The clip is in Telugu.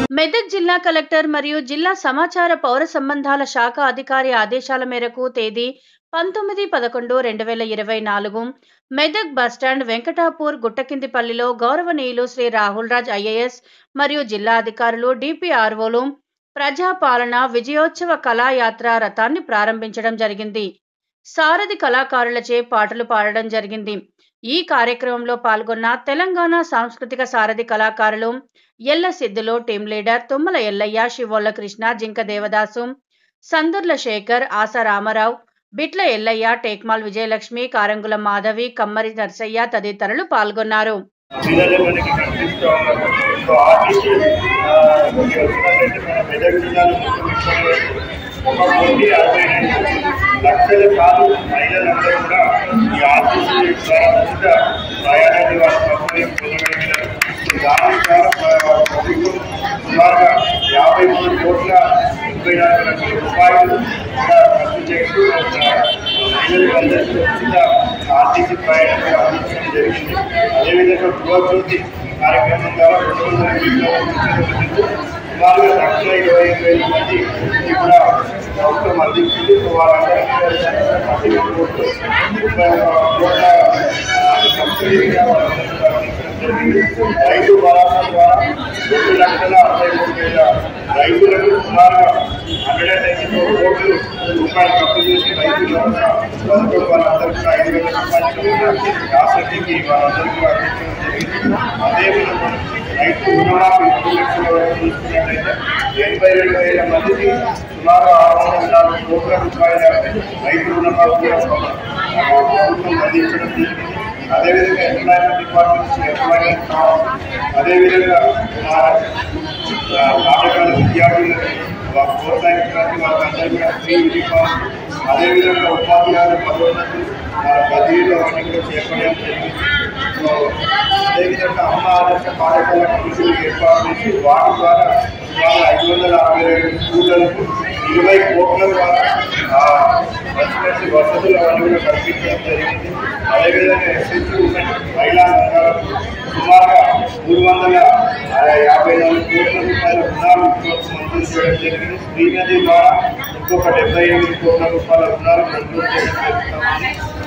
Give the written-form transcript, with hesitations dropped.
మెదక్ జిల్లా కలెక్టర్ మరియు జిల్లా సమాచార పౌర సంబంధాల శాఖ అధికారి ఆదేశాల మేరకు తేదీ 19-11-2024 మెదక్ బస్టాండ్ వెంకటాపూర్ గుట్టకిందిపల్లిలో గౌరవనీయులు శ్రీ రాహుల్ రాజ్ ఐఏఎస్ మరియు జిల్లా అధికారులు డిపిఆర్ఓలు ప్రజాపాలన విజయోత్సవ కళాయాత్ర రథాన్ని ప్రారంభించడం జరిగింది. సారథి కళాకారులచే పాటలు పాడడం జరిగింది. ఈ కార్యక్రమంలో పాల్గొన్న తెలంగాణ సాంస్కృతిక సారథి కళాకారులు ఎల్ల సిద్ధులు, టీమ్ లీడర్ తుమ్మల ఎల్లయ్య, శివోళ్ళ కృష్ణ, జింక దేవదాసు, సందర్ల శేఖర్, ఆశ రామారావు, బిట్ల ఎల్లయ్య, టేక్మాల్ విజయలక్ష్మి, కారంగుల మాధవి, కమ్మరి నర్సయ్య తదితరులు పాల్గొన్నారు. లక్షల సార్లు మహిళలందరూ కూడా ఈ ఆర్టీసీ ప్రయాణాన్ని వారి సౌకర్యం పొందగలిగినారు. దాని ద్వారా ప్రభుత్వం సుమారుగా 53 కోట్ల 34 లక్షల రూపాయలు ఖర్చు చేస్తూ మహిళలందరికీ ఉచిత ఆర్టీసీ ప్రయాణాన్ని అందించడం జరిగింది. అదేవిధంగా గృహజ్యోతి కార్యక్రమం ద్వారా 200 సుమారుగా 1,25,000 మంది కూడా ప్రభుత్వం అందించింది. వాళ్ళందరికీ 11 కోట్ల సబ్సిడీగా వాళ్ళందరికీ అందించడం జరిగింది. రైతు భరోసా ద్వారా 2,63,000 రైతులకు సుమారుగా 194 కోట్ల రూపాయలు ఖర్చు చేసి రైతు భరోసా పథకం వాళ్ళందరికీ 5,000 రూపాయలు యాసంగికి వాళ్ళందరికీ అందించడం జరిగింది. అదేవిధంగా రైతు రుణమాఫీ 2 లక్షల వరకు తీసుకున్నట్లయితే 82,000 మందికి సుమారు 604 కోట్ల రూపాయల రైతు రుణమాఫీ ప్రభుత్వం అందించడం జరిగింది. అదేవిధంగా ఎంప్లాయ్మెంట్ డిపార్ట్మెంట్స్ ఎంప్లాయ్మెంట్ అదేవిధంగా పాఠశాల విద్యార్థులకు ప్రోత్సహించడానికి వాళ్ళందరూ కూడా ఫ్రీ యూనిఫామ్, అదేవిధంగా ఉపాధ్యాయుల పదోన్నతి వాళ్ళ బదిలీలో అన్ని కూడా చేపట్టడం జరిగింది. అదేవిధంగా అమ్మ ఆదర్శ పాఠశాల కమిటీలు ఏర్పాటు చేసి వాటి ద్వారా 562 స్కూళ్లకు 20 కోట్ల ద్వారా మంచి వసతులు అవన్నీ కూడా కల్పించడం జరిగింది. అదేవిధంగా ఎస్ఎస్సీ ఉమెన్ మహిళా సంఘాలకు సుమారుగా 354 కోట్ల రూపాయల రుణాలు మంజూరు చేయడం జరిగింది. శ్రీనది ద్వారా ఇంకొక 78 కోట్ల రూపాయల రుణాలు మంజూరు చేయడం జరుగుతుంది.